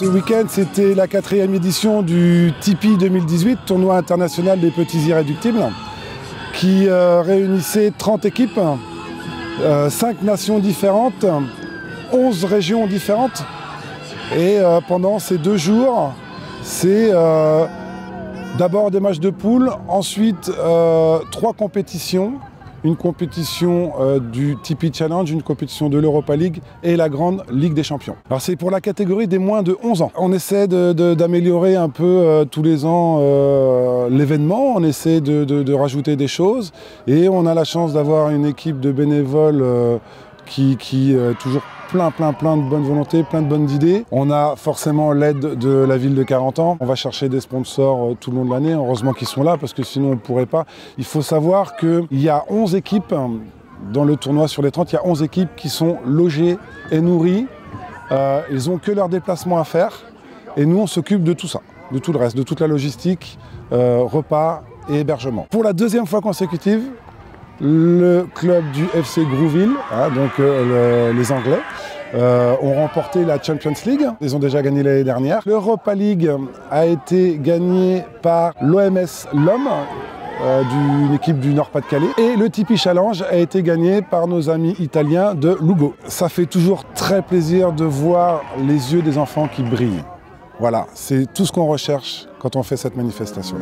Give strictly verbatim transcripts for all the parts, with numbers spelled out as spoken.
week-end, c'était la quatrième édition du Tipeee deux mille dix-huit, tournoi international des petits irréductibles, qui euh, réunissait trente équipes, euh, cinq nations différentes, onze régions différentes. Et euh, pendant ces deux jours, c'est euh, d'abord des matchs de poule, ensuite euh, trois compétitions. Une compétition euh, du Tipeee Challenge, une compétition de l'Europa League et la grande Ligue des Champions. Alors c'est pour la catégorie des moins de onze ans. On essaie d'améliorer un peu euh, tous les ans euh, l'événement, on essaie de, de, de rajouter des choses et on a la chance d'avoir une équipe de bénévoles euh, qui, qui euh, toujours plein, plein, plein de bonne volonté, plein de bonnes idées. On a forcément l'aide de la ville de Carentan. On va chercher des sponsors tout le long de l'année. Heureusement qu'ils sont là parce que sinon on ne pourrait pas. Il faut savoir qu'il y a onze équipes dans le tournoi sur les trente. Il y a onze équipes qui sont logées et nourries. Euh, ils n'ont que leur déplacement à faire. Et nous, on s'occupe de tout ça, de tout le reste, de toute la logistique, euh, repas et hébergement. Pour la deuxième fois consécutive, le club du F C Grouville, hein, donc euh, le, les Anglais, euh, ont remporté la Champions League. Ils ont déjà gagné l'année dernière. L'Europa League a été gagnée par l'O M S L'Homme, euh, d'une équipe du Nord-Pas-de-Calais. Et le Tipeee Challenge a été gagné par nos amis italiens de Lugo. Ça fait toujours très plaisir de voir les yeux des enfants qui brillent. Voilà, c'est tout ce qu'on recherche quand on fait cette manifestation-là.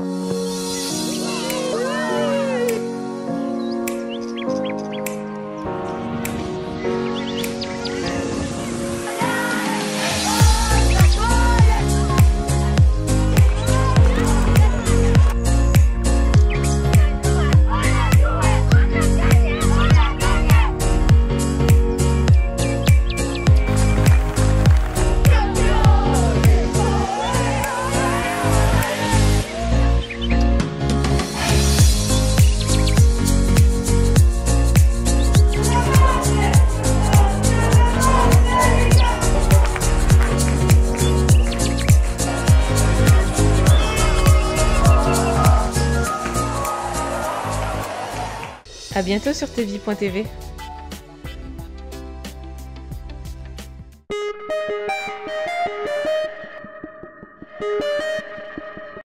À bientôt sur T V point T V. Thank you.